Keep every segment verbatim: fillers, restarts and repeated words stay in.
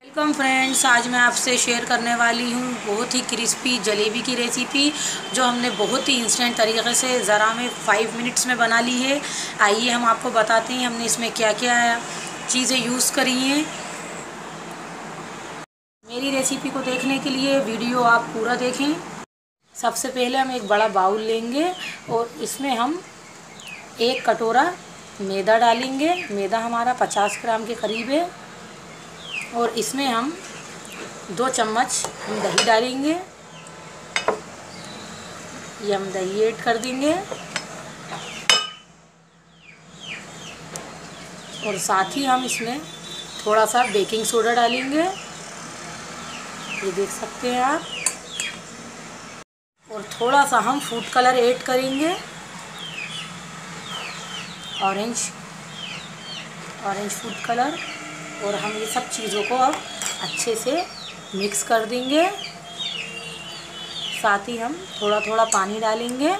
Welcome friends, आज मैं आपसे शेयर करने वाली हूँ बहुत ही क्रिस्पी जलेबी की रेसिपी जो हमने बहुत ही इंस्टेंट तरीके से ज़रा में फाइव मिनट्स में बना ली है। आइए हम आपको बताते हैं हमने इसमें क्या क्या चीज़ें यूज़ करी हैं। मेरी रेसिपी को देखने के लिए वीडियो आप पूरा देखें। सबसे पहले हम एक बड़ा बाउल लेंगे और इसमें हम एक कटोरा मैदा डालेंगे। मैदा हमारा पचास ग्राम के करीब है और इसमें हम दो चम्मच हम दही डालेंगे। ये हम दही ऐड कर देंगे और साथ ही हम इसमें थोड़ा सा बेकिंग सोडा डालेंगे, ये देख सकते हैं आप। और थोड़ा सा हम फूड कलर ऐड करेंगे, ऑरेंज ऑरेंज फूड कलर। और हम ये सब चीज़ों को अब अच्छे से मिक्स कर देंगे। साथ ही हम थोड़ा थोड़ा पानी डालेंगे।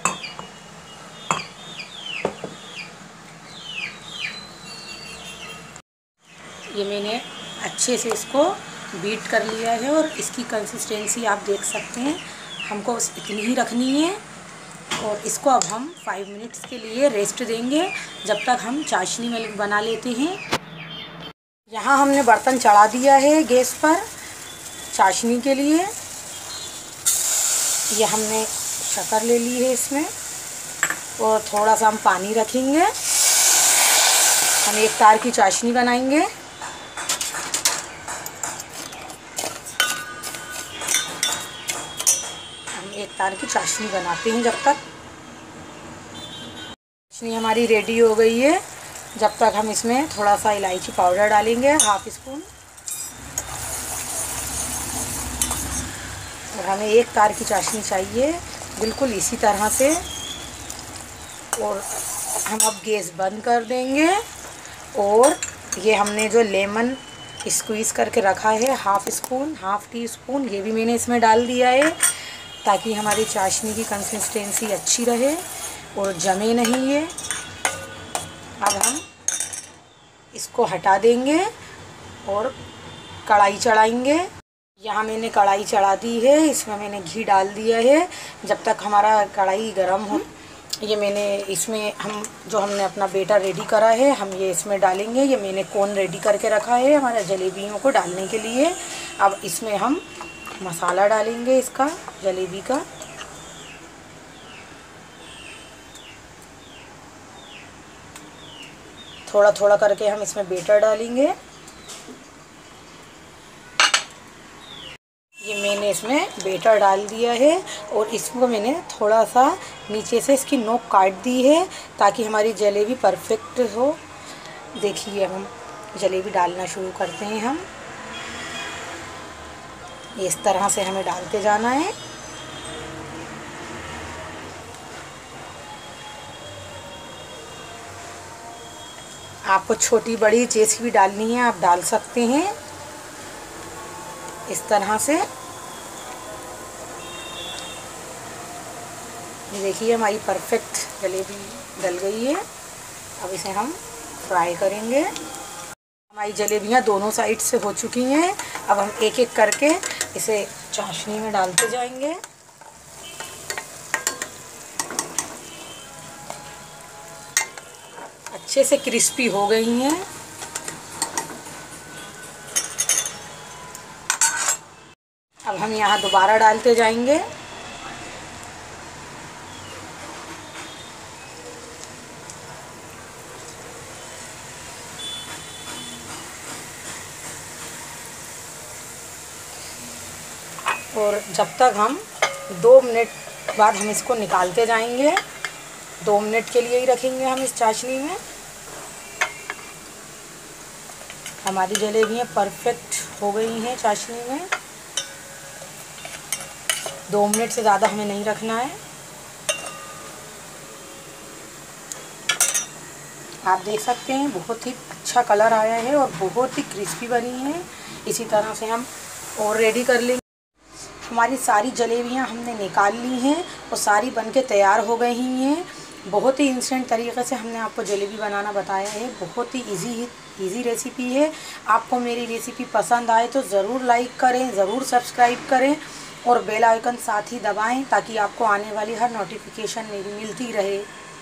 ये मैंने अच्छे से इसको बीट कर लिया है और इसकी कंसिस्टेंसी आप देख सकते हैं, हमको बस इतनी ही रखनी है। और इसको अब हम फाइव मिनट्स के लिए रेस्ट देंगे जब तक हम चाशनी में बना लेते हैं। यहाँ हमने बर्तन चढ़ा दिया है गैस पर चाशनी के लिए। ये हमने शक्कर ले ली है इसमें और थोड़ा सा हम पानी रखेंगे। हम एक तार की चाशनी बनाएंगे। हम एक तार की चाशनी बनाते हैं जब तक। चाशनी हमारी रेडी हो गई है। जब तक हम इसमें थोड़ा सा इलायची पाउडर डालेंगे, हाफ स्पून। और हमें एक तार की चाशनी चाहिए बिल्कुल इसी तरह से। और हम अब गैस बंद कर देंगे। और ये हमने जो लेमन स्क्वीज़ करके रखा है half spoon half teaspoon, ये भी मैंने इसमें डाल दिया है ताकि हमारी चाशनी की कंसिस्टेंसी अच्छी रहे और जमे नहीं है। अब हम इसको हटा देंगे और कढ़ाई चढ़ाएंगे। यहाँ मैंने कढ़ाई चढ़ा दी है, इसमें मैंने घी डाल दिया है। जब तक हमारा कढ़ाई गर्म हो, ये मैंने इसमें हम जो हमने अपना बेटर रेडी करा है हम ये इसमें डालेंगे। ये मैंने कोन रेडी करके रखा है हमारा जलेबियों को डालने के लिए। अब इसमें हम मसाला डालेंगे इसका, जलेबी का। थोड़ा थोड़ा करके हम इसमें बेटर डालेंगे। ये मैंने इसमें बेटर डाल दिया है और इसको मैंने थोड़ा सा नीचे से इसकी नोक काट दी है ताकि हमारी जलेबी परफेक्ट हो। देखिए हम जलेबी डालना शुरू करते हैं। हम इस तरह से हमें डालते जाना है। आपको छोटी बड़ी जैसी भी डालनी है आप डाल सकते हैं इस तरह से। देखिए हमारी परफेक्ट जलेबी डल गई है। अब इसे हम फ्राई करेंगे। हमारी जलेबियाँ दोनों साइड से हो चुकी हैं। अब हम एक एक करके इसे चाशनी में डालते जाएंगे। अच्छे से क्रिस्पी हो गई हैं। अब हम यहाँ दोबारा डालते जाएंगे। और जब तक हम दो मिनट बाद हम इसको निकालते जाएंगे। दो मिनट के लिए ही रखेंगे हम इस चाशनी में। हमारी जलेबियाँ परफेक्ट हो गई हैं चाशनी में। दो मिनट से ज़्यादा हमें नहीं रखना है। आप देख सकते हैं बहुत ही अच्छा कलर आया है और बहुत ही क्रिस्पी बनी है। इसी तरह से हम और रेडी कर लेंगे। हमारी सारी जलेबियाँ हमने निकाल ली हैं और सारी बनके तैयार हो गई हैं। बहुत ही इंस्टेंट तरीके से हमने आपको जलेबी बनाना बताया है। बहुत ही इजी इजी रेसिपी है। आपको मेरी रेसिपी पसंद आए तो ज़रूर लाइक करें, ज़रूर सब्सक्राइब करें और बेल आइकन साथ ही दबाएं ताकि आपको आने वाली हर नोटिफिकेशन मेरी मिलती रहे।